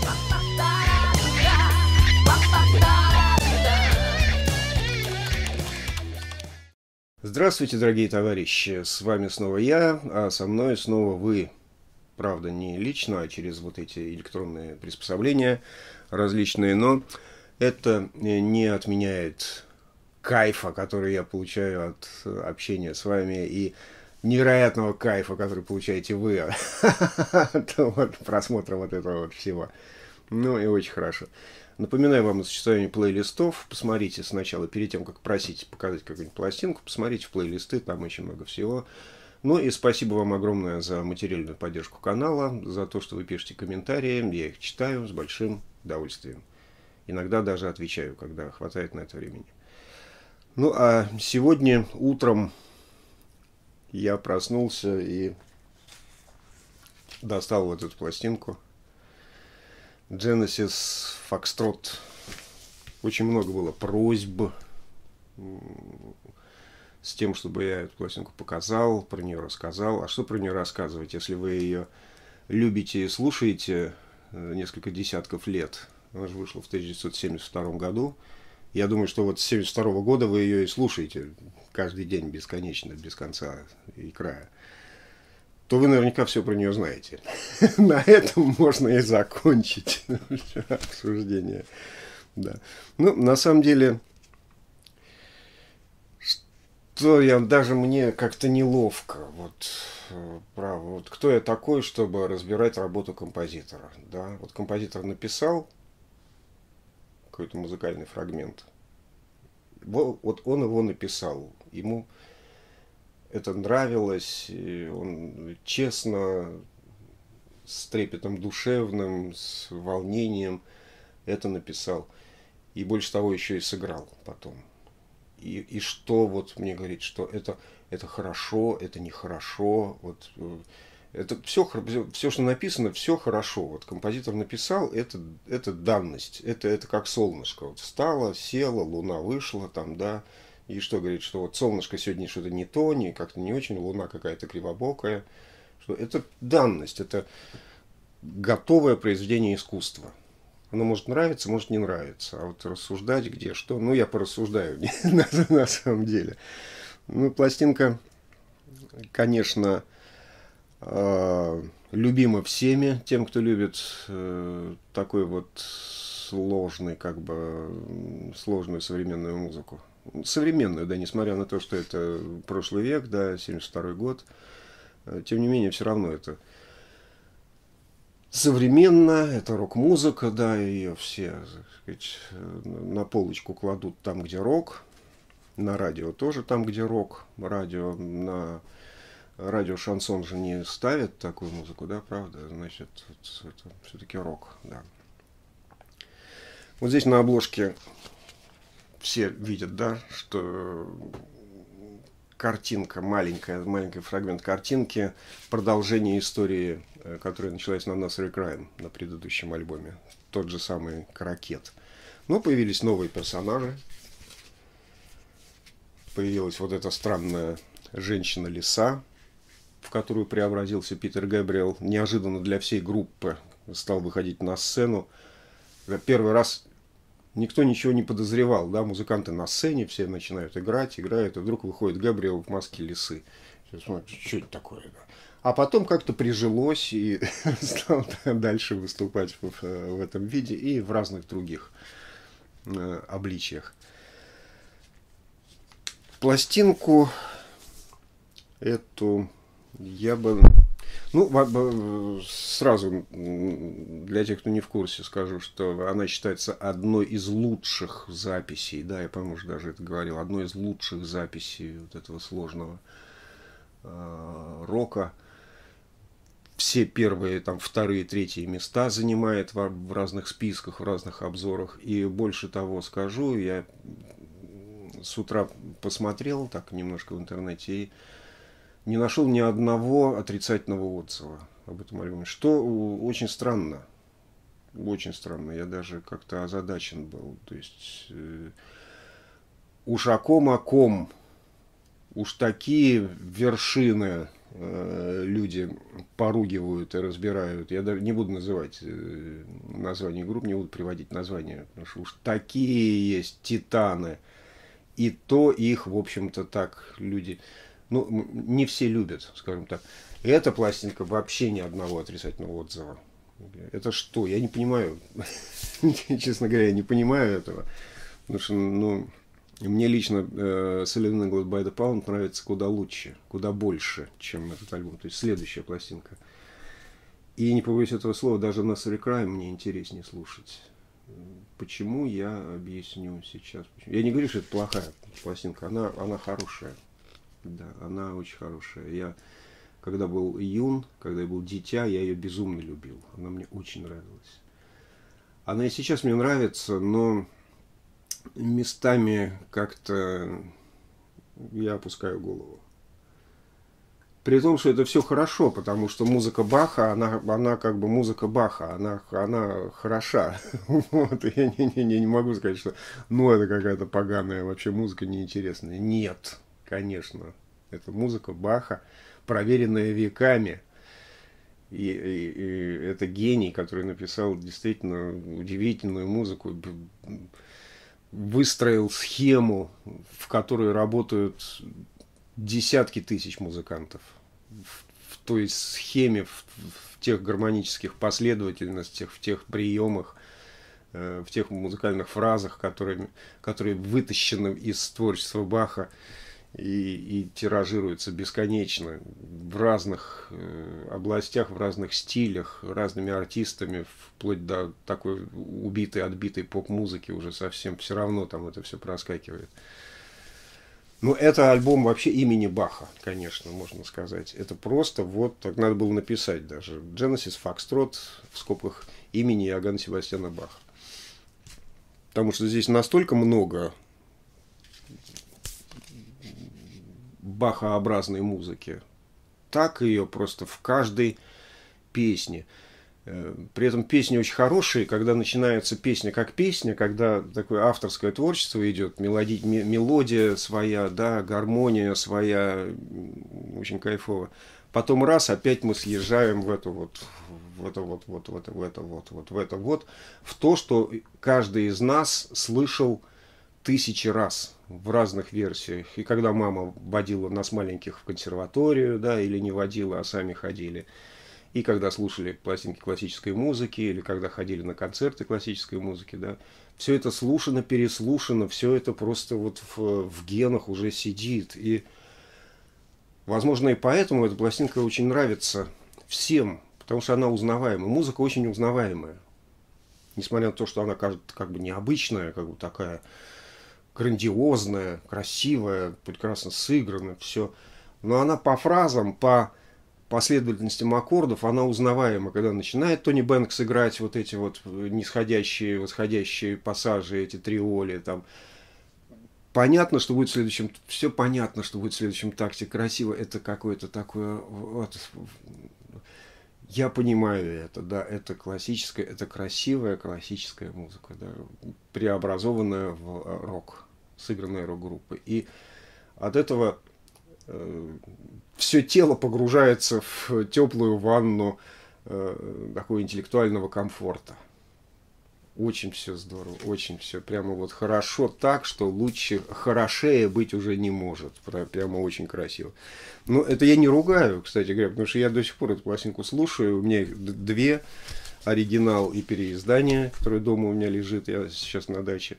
Здравствуйте, дорогие товарищи, с вами снова я, а со мной снова вы. Правда, не лично, а через вот эти электронные приспособления различные, но это не отменяет кайфа, который я получаю от общения с вами, и невероятного кайфа, который получаете вы от просмотра вот этого вот всего. Ну и очень хорошо. Напоминаю вам о существовании плейлистов. Посмотрите сначала, перед тем, как просить показать какую-нибудь пластинку, посмотрите в плейлисты, там очень много всего. Ну и спасибо вам огромное за материальную поддержку канала, за то, что вы пишете комментарии. Я их читаю с большим удовольствием. Иногда даже отвечаю, когда хватает на это времени. Ну а сегодня утром я проснулся и достал вот эту пластинку. Genesis Foxtrot. Очень много было просьб с тем, чтобы я эту пластинку показал, про нее рассказал. А что про нее рассказывать, если вы ее любите и слушаете несколько десятков лет? Она же вышла в 1972 году. Я думаю, что вот с 1972 года вы ее и слушаете каждый день бесконечно, без конца и края. То вы наверняка все про нее знаете. На этом можно и закончить обсуждение. Да. Ну, на самом деле, что даже мне как-то неловко. Вот, право. Вот кто я такой, чтобы разбирать работу композитора? Да? Вот композитор написал какой-то музыкальный фрагмент. Вот он его написал. Ему это нравилось, и он честно, с трепетом душевным, с волнением это написал. И больше того, еще и сыграл потом. И что вот мне говорит, что это хорошо, это нехорошо. Вот, это все, что написано, все хорошо. Вот композитор написал, это данность, это как солнышко. Вот встало, село, луна вышла, там, да. И что говорит, что вот солнышко сегодня что-то не то, как-то не очень, луна какая-то кривобокая. Что это данность, это готовое произведение искусства. Оно может нравиться, может не нравиться. А вот рассуждать где, что, ну я порассуждаю на самом деле. Ну, пластинка, конечно, любима всеми, тем, кто любит такой вот сложный, как бы, сложную современную музыку. Современную, да, несмотря на то, что это прошлый век, да, 72-й год, тем не менее, все равно это современно, это рок-музыка, да, ее все, так сказать, на полочку кладут там, где рок, на радио тоже там, где рок, радио, на радио шансон же не ставят такую музыку, да, правда, значит, это все-таки рок, да. Вот здесь на обложке все видят, да, что картинка, маленький фрагмент картинки, продолжение истории, которая началась на Nursery Rhyme на предыдущем альбоме. Тот же самый Каракет. Но появились новые персонажи. Появилась вот эта странная женщина-лиса, в которую преобразился Питер Гэбриэл. Неожиданно для всей группы стал выходить на сцену. Первый раз никто ничего не подозревал, да, музыканты на сцене, все начинают играть, и вдруг выходит Гэбриэл в маске лисы. Смотрят, что это такое, да? А потом как-то прижилось и стал дальше выступать в этом виде и в разных других обличиях. Пластинку эту я бы... Ну, сразу для тех, кто не в курсе, скажу, что она считается одной из лучших записей, да, я, по-моему, даже это говорил, одной из лучших записей вот этого сложного рока. Все первые, там, вторые, третьи места занимает в разных списках, в разных обзорах. И больше того скажу, я с утра посмотрел так немножко в интернете и не нашел ни одного отрицательного отзыва об этом альбоме. Что очень странно. Очень странно. Я даже как-то озадачен был. То есть уж о ком уж такие вершины люди поругивают и разбирают. Я даже не буду называть название групп, не буду приводить названия, потому что уж такие есть титаны. И то их, в общем-то, так люди, ну, не все любят, скажем так. Эта пластинка вообще ни одного отрицательного отзыва. Это что? Я не понимаю. Честно говоря, я не понимаю этого. Потому что, ну, мне лично Selling England by the Pound нравится куда лучше, куда больше, чем этот альбом. То есть следующая пластинка. И не побоюсь этого слова, даже Nursery Crime мне интереснее слушать. Почему, я объясню сейчас. Я не говорю, что это плохая пластинка. Она хорошая. Да, она очень хорошая. Я, когда был юн, когда я был дитя, я ее безумно любил. Она мне очень нравилась. Она и сейчас мне нравится, но местами как-то я опускаю голову. При том, что это все хорошо, потому что музыка Баха, она как бы музыка Баха, она хороша. Вот, я не могу сказать, что ну это какая-то поганая вообще музыка неинтересная. Нет, конечно. Это музыка Баха, проверенная веками. И это гений, который написал действительно удивительную музыку, выстроил схему, в которой работают десятки тысяч музыкантов. В той схеме, в тех гармонических последовательностях, в тех приемах, в тех музыкальных фразах, которые вытащены из творчества Баха и тиражируются бесконечно в разных областях, в разных стилях, разными артистами, вплоть до такой убитой, отбитой поп-музыки уже совсем все равно там это все проскакивает. Ну, это альбом вообще имени Баха, конечно, можно сказать. Это просто вот, так надо было написать даже. Genesis Foxtrot в скобках имени Иоганна Себастьяна Баха. Потому что здесь настолько много бахообразной музыки, так ее просто в каждой песне. При этом песни очень хорошие, когда начинается песня как песня, когда такое авторское творчество идет, мелодия своя, да, гармония своя, очень кайфово. Потом раз, опять мы съезжаем в то, что каждый из нас слышал тысячи раз в разных версиях. И когда мама водила нас маленьких в консерваторию, да, или не водила, а сами ходили. И когда слушали пластинки классической музыки, или когда ходили на концерты классической музыки, да, все это слушано, переслушано, все это просто вот в генах уже сидит. И, возможно, и поэтому эта пластинка очень нравится всем, потому что она узнаваемая. Музыка очень узнаваемая. Несмотря на то, что она кажется как бы необычная, как бы такая грандиозная, красивая, прекрасно сыграна, все. Но она по фразам, по последовательностям аккордов, она узнаваема. Когда начинает Тони Бэнкс играть вот эти вот нисходящие, восходящие пассажи, эти триоли, там, понятно, что будет в следующем, все понятно, что будет в следующем такте, красиво, это какое-то такое, вот, я понимаю это, да, это классическая, это красивая классическая музыка, да, преобразованная в рок, сыгранная рок-группой. И от этого все тело погружается в теплую ванну такого интеллектуального комфорта. Очень все здорово, очень все прямо вот хорошо так, что лучше, хорошее быть уже не может. Прямо очень красиво. Но это я не ругаю, кстати говоря, потому что я до сих пор эту пластинку слушаю. У меня их две, оригинал и переиздание, которое дома у меня лежит, я сейчас на даче.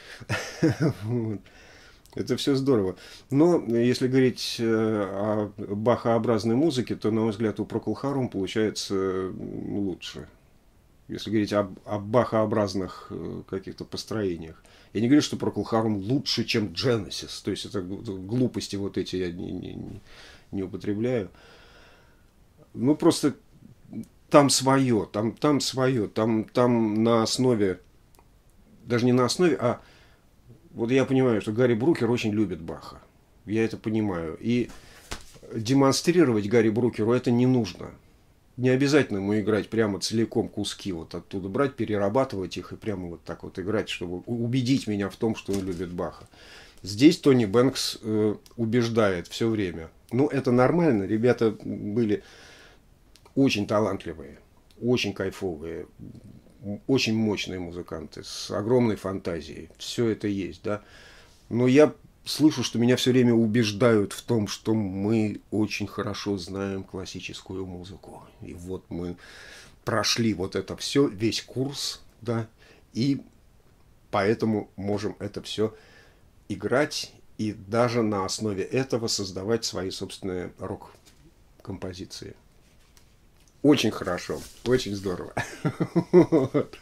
Это все здорово. Но если говорить о бахообразной музыке, то, на мой взгляд, у Procol Harum получается лучше. Если говорить о бахообразных каких-то построениях. Я не говорю, что Procol Harum лучше, чем Genesis. То есть это глупости вот эти я не употребляю. Ну, просто там свое, там свое, там на основе, даже не на основе, а вот я понимаю, что Гарри Брукер очень любит Баха. Я это понимаю. И демонстрировать Гарри Брукеру это не нужно. Не обязательно ему играть прямо целиком куски вот оттуда брать, перерабатывать их и прямо вот так вот играть, чтобы убедить меня в том, что он любит Баха. Здесь Тони Бэнкс убеждает все время. Ну, это нормально. Ребята были очень талантливые, очень кайфовые, очень мощные музыканты, с огромной фантазией. Все это есть, да. Но я слышу, что меня все время убеждают в том, что мы очень хорошо знаем классическую музыку. И вот мы прошли вот это все, весь курс, да, и поэтому можем это все играть и даже на основе этого создавать свои собственные рок-композиции. Очень хорошо, очень здорово. Вот.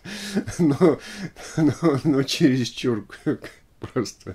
Но чересчур просто,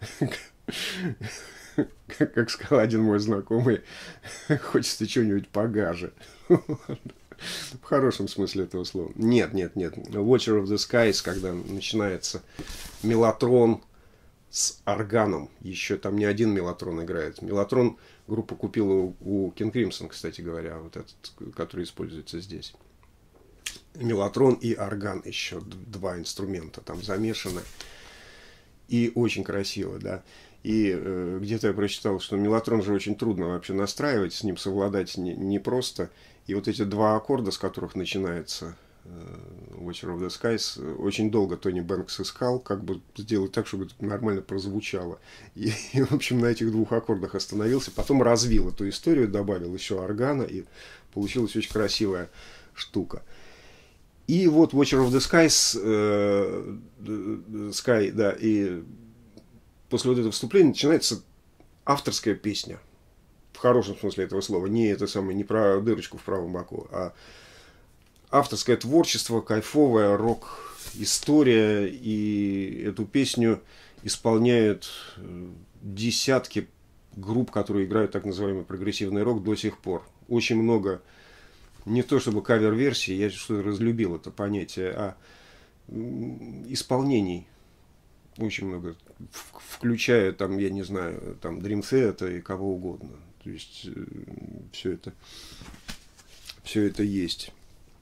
как сказал один мой знакомый, хочется чего-нибудь погаже. В хорошем смысле этого слова. Нет. Watcher of the Skies, когда начинается меллотрон с органом. Еще там не один меллотрон играет. Меллотрон группа купила у King Crimson, кстати говоря, вот этот, который используется здесь. Меллотрон и орган еще, два инструмента там замешаны. И очень красиво, да. И где-то я прочитал, что меллотрон же очень трудно вообще настраивать, с ним совладать непросто. И вот эти два аккорда, с которых начинается Watcher of the Skies, очень долго Тони Бэнкс искал, как бы сделать так, чтобы это нормально прозвучало. И, в общем, на этих двух аккордах остановился, потом развил эту историю, добавил еще органа, и получилась очень красивая штука. И вот Watcher of the Skies, Sky, да, и после вот этого вступления начинается авторская песня. В хорошем смысле этого слова. Не это самое, не про дырочку в правом боку, а авторское творчество, кайфовая рок-история. И эту песню исполняют десятки групп, которые играют так называемый прогрессивный рок до сих пор. Очень много, не то чтобы кавер-версий, я что-то разлюбил это понятие, а исполнений. Очень много, включая там, я не знаю, там Dream Theater и кого угодно. То есть все это есть.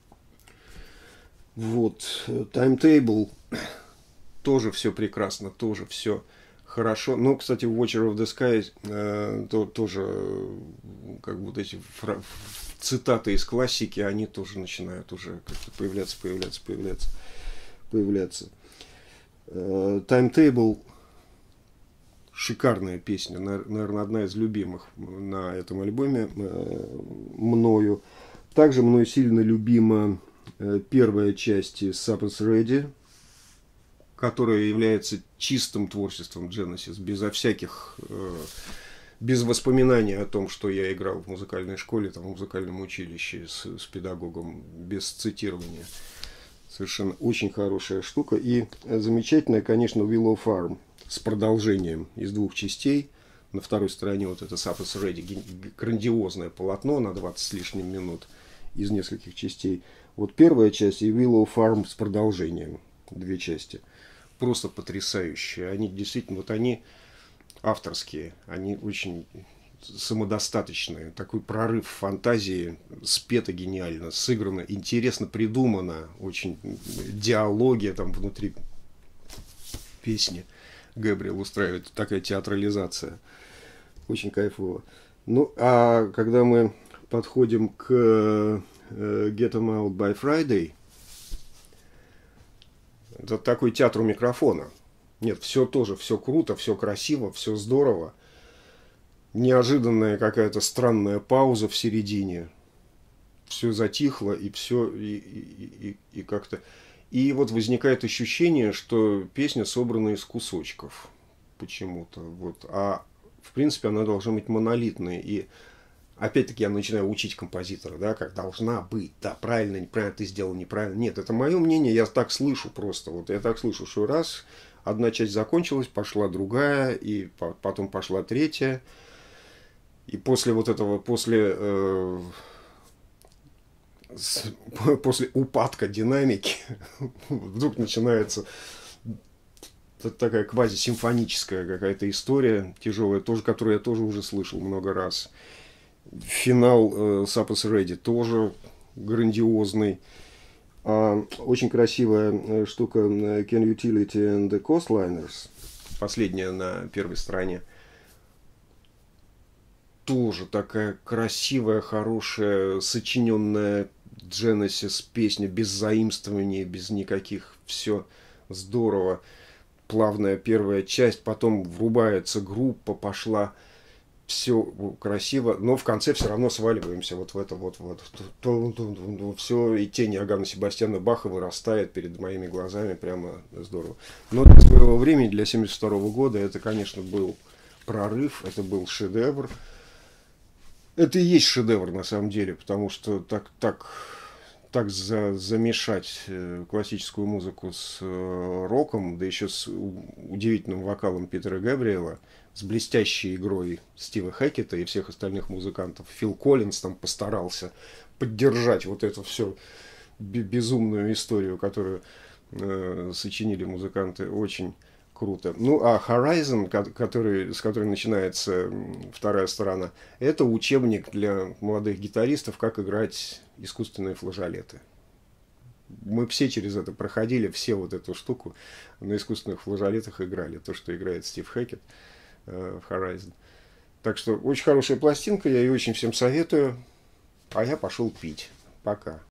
Вот, Timetable, тоже все прекрасно, тоже все хорошо. Но, кстати, в Watcher of the Sky тоже как бы вот эти цитаты из классики, они тоже начинают уже как-то появляться. Timetable шикарная песня, наверное, одна из любимых на этом альбоме мною. Также мною сильно любима первая часть Supper's Ready, которая является чистым творчеством Genesis, безо всяких, без воспоминаний о том, что я играл в музыкальной школе, там, в музыкальном училище с педагогом, без цитирования. Совершенно очень хорошая штука. И замечательная, конечно, Willow Farm с продолжением из двух частей. На второй стороне вот это Supper's Ready, грандиозное полотно на 20 с лишним минут из нескольких частей. Вот первая часть и Willow Farm с продолжением. Две части. Просто потрясающие. Они действительно, вот они авторские, они очень самодостаточные. Такой прорыв фантазии, спето гениально, сыграно, интересно придумано, очень диалоги там внутри песни. Гэбриэл устраивает такая театрализация. Очень кайфово. Ну, а когда мы подходим к Get 'Em Out by Friday, это такой театр у микрофона. Нет, все тоже, все круто, все красиво, все здорово. Неожиданная какая-то странная пауза в середине. Все затихло, и все, и как-то... И вот возникает ощущение, что песня собрана из кусочков почему-то. Вот. А в принципе она должна быть монолитной. И опять-таки я начинаю учить композитора, да, как должна быть. Да, правильно, неправильно, ты сделал неправильно. Нет, это мое мнение, я так слышу просто. Вот я так слышу, что раз одна часть закончилась, пошла другая, и потом пошла третья. И после вот этого, после упадка динамики вдруг начинается такая квазисимфоническая какая-то история тяжелая, тоже, которую я тоже уже слышал много раз. Финал Supper's Ready тоже грандиозный. Очень красивая штука Ken Utility and the Coastliners. последняя на первой стороне. Тоже такая красивая, хорошая, сочиненная Genesis песня, без заимствований, без никаких, все здорово. Плавная первая часть, потом врубается группа, пошла, все красиво, но в конце все равно сваливаемся вот в это вот все, и тень Иоганна Себастьяна Баха вырастает перед моими глазами, прямо здорово. Но для своего времени, для 1972 года, это, конечно, был прорыв, это был шедевр. Это и есть шедевр на самом деле, потому что так замешать классическую музыку с роком, да еще с удивительным вокалом Питера Габриэла, с блестящей игрой Стива Хэккета и всех остальных музыкантов. Фил Коллинз там постарался поддержать вот эту всю безумную историю, которую сочинили музыканты. Очень круто. Ну, а Horizon, с которой начинается вторая сторона, это учебник для молодых гитаристов, как играть искусственные флажолеты. Мы все через это проходили, все вот эту штуку на искусственных флажолетах играли, то, что играет Стив Хэккет в Horizon. Так что очень хорошая пластинка, я ее очень всем советую. А я пошел пить. Пока.